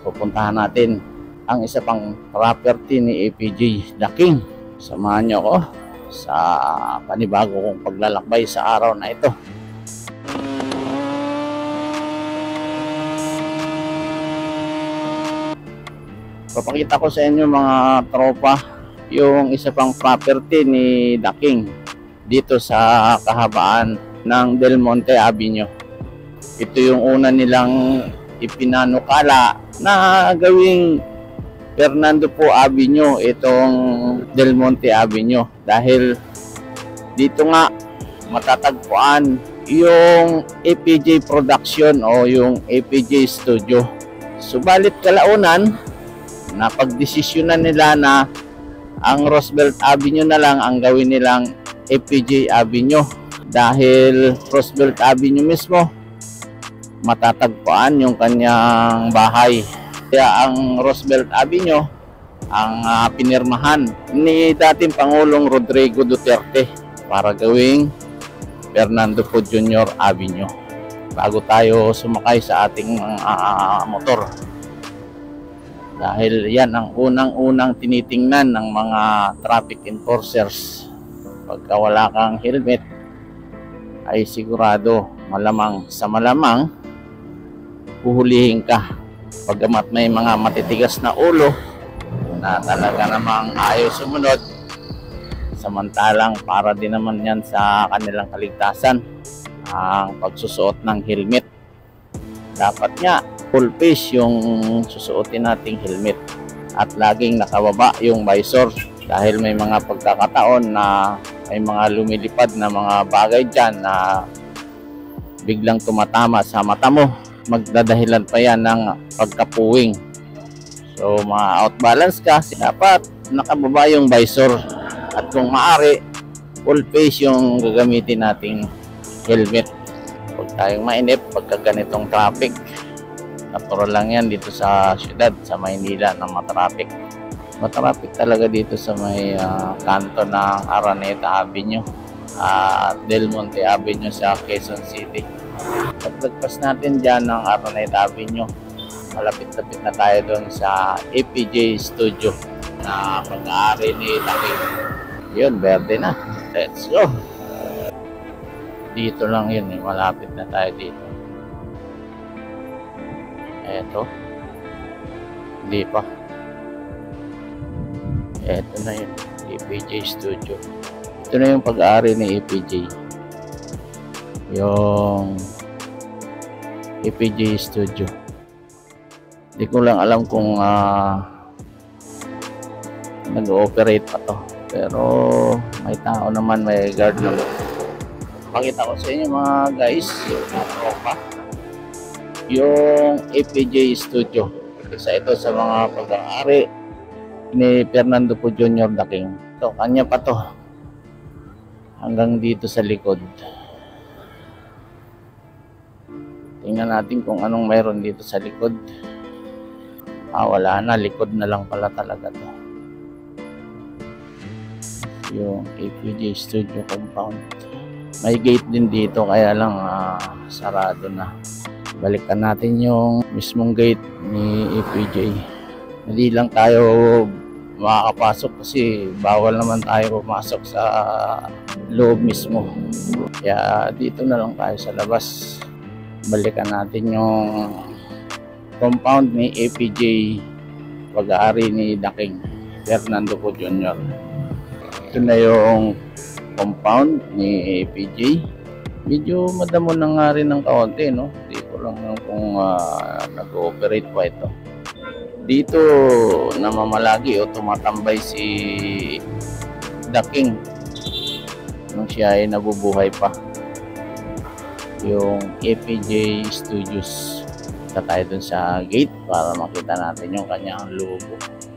pupuntahan natin ang isa pang property ni APJ The King. Samahan niyo ako sa panibago kong paglalakbay sa araw na ito. Papakita ko sa inyo mga tropa yung isa pang property ni The King dito sa kahabaan ng Del Monte Avenue. Ito yung una nilang ipinanukala na gawing Fernando Poe Avenue, itong Del Monte Avenue, dahil dito nga matatagpuan yung APJ Production o yung APJ Studio. Subalit kalaunan napagdesisyonan nila na ang Roosevelt Avenue na lang ang gawin nilang APJ Avenue, dahil Roosevelt Avenue mismo matatagpuan yung kanyang bahay. Kaya ang Roosevelt Avenue ang pinirmahan ni dating Pangulong Rodrigo Duterte para gawing Fernando Poe Jr. Avenue. Bago tayo sumakay sa ating motor, dahil yan ang unang-unang tinitingnan ng mga traffic enforcers. Pagka wala kang helmet ay sigurado, malamang sa malamang huhulihin ka. Pagkamat may mga matitigas na ulo na talaga namang ayaw sumunod, samantalang para din naman yan sa kanilang kaligtasan ang pagsusuot ng helmet. Dapat nga full face yung susuotin nating helmet at laging nakababa yung visor, dahil may mga pagkakataon na may mga lumilipad na mga bagay dyan na biglang tumatama sa mata mo, magdadahilan pa yan ng pagkapuwing. So ma-outbalance ka, dapat nakababa yung visor at kung maaari full face yung gagamitin nating helmet. Huwag tayong mainip pagka ganitong traffic. Natural lang yan dito sa syudad, sa Maynila, na matraffic. Matraffic talaga dito sa may kanto ng Araneta Avenue at Del Monte Avenue sa Quezon City. Paglagpas natin dyan ng Araneta Avenue, malapit-lapit na tayo doon sa APJ Studio na pag-aari ni The King. Yun, berde na. Let's go! Dito lang yun, malapit na tayo dito. Eto. Hindi pa. Eto na yun, APJ Studio. Ito na yung pag-aari ni APJ. Yung APJ Studio. Hindi ko lang alam kung nag-ooperate pa to. Pero may tao naman, may guard naman. Pakita ko sa inyo mga guys, yung tropa, yung APJ Studio. Isa ito sa mga pag-aari ni Fernando Poe Jr. The King. Ito, kanya pa to. Hanggang dito sa likod. Tingnan natin kung anong mayroon dito sa likod. Wala na, likod na lang pala talaga to. Yung APJ Studio compound. May gate din dito, kaya lang sarado na. Balikan natin yung mismong gate ni APJ. Hindi lang tayo makakapasok kasi bawal naman tayo pumasok sa loob mismo. Kaya dito na lang tayo sa labas. Balikan natin yung compound ni APJ, pag-aari ni The King, Fernando Poe Jr. Ito na yung compound ni APJ. Medyo madamo na nga rin ng kaunti, no? Hindi ko lang kung nag-ooperate pa ito. Dito namamalagi o tumatambay si The King nung siya ay nabubuhay pa. Yung APJ Studios. Punta tayo dun sa gate para makita natin yung kanyang logo.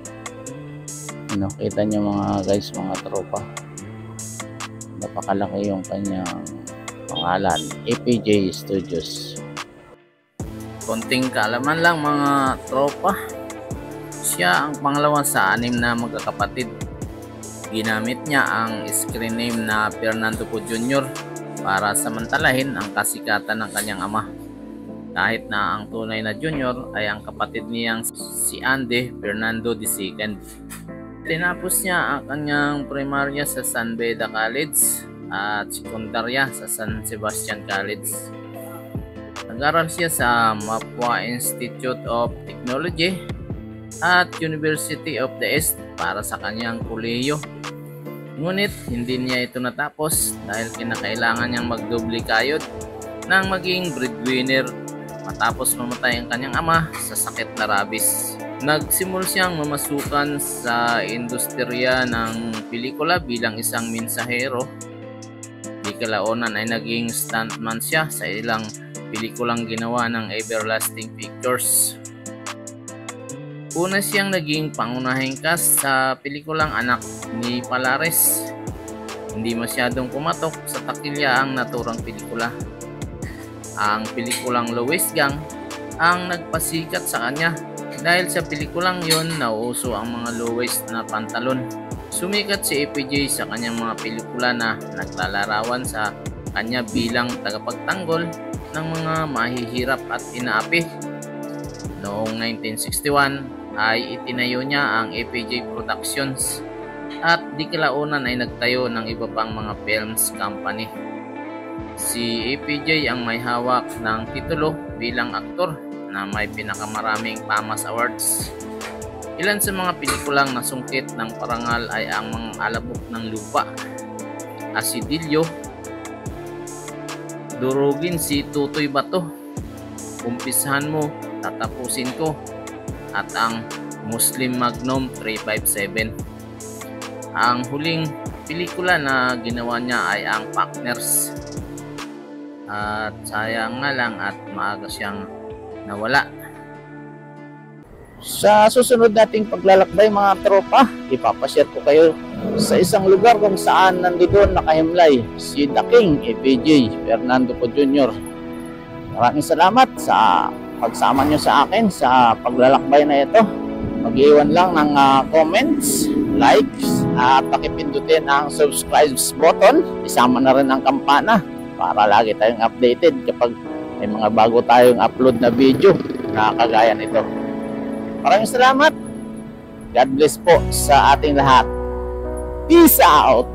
Kita nyo mga guys, mga tropa, napakalaki yung kanyang pangalan, APJ Studios. Konting kaalaman lang mga tropa, siya ang pangalawa sa 6 na magkakapatid. Ginamit niya ang screen name na Fernando Poe Jr. para samantalahin ang kasikatan ng kanyang ama. kahit na ang tunay na junior ay ang kapatid niyang si Andy Fernando II. Tinapos niya ang kanyang primarya sa San Beda College at sekundarya sa San Sebastian College. Nag-aral siya sa Mapua Institute of Technology at University of the East para sa kanyang kolehiyo. Ngunit hindi niya ito natapos dahil kinakailangan niyang magdoble kayod nang maging breadwinner matapos mamatay ang kanyang ama sa sakit na rabies. Nagsimul siyang mamasukan sa industriya ng pelikula bilang isang mensahero. Di kalaunan ay naging stuntman siya sa ilang pelikulang ginawa ng Everlasting Pictures. Una siyang naging pangunahing cast sa pelikulang Anak ni Palares. Hindi masyadong kumatok sa takilya ang naturang pelikula. Ang pelikulang Lois Gang ang nagpasikat sa kanya dahil sa pelikulang yon nauuso ang mga low-waist na pantalon. Sumikat si APJ sa kanyang mga pelikula na naglalarawan sa kanya bilang tagapagtanggol ng mga mahihirap at inaapi. Noong 1961 ay itinayo niya ang APJ Productions at di kalaunan ay nagtayo ng iba pang mga films company. Si APJ ang may hawak ng titulo bilang aktor na may pinakamaraming PAMAS Awards. Ilan sa mga pelikulang nasungkit ng parangal ay ang Mga Alabok ng Lupa, Asidilyo, Durugin si Tutoy Bato, Umpisahan Mo, Tatapusin Ko, at ang Muslim Magnum 357. Ang huling pelikula na ginawa niya ay ang Partners. At sayang nga lang at maaga siyang nawala. Sa susunod nating paglalakbay mga tropa, ipapashare ko kayo sa isang lugar kung saan nandito nakahimlay si The King APJ Fernando Po Jr. Maraming salamat sa pagsama nyo sa akin sa paglalakbay na ito. Mag-iwan lang ng comments, likes, at pakipindutin ang subscribe button. Isama na rin ang kampana para lagi tayong updated kapag may mga bago tayong upload na video na kagaya nito. Maraming salamat. God bless po sa ating lahat. Peace out!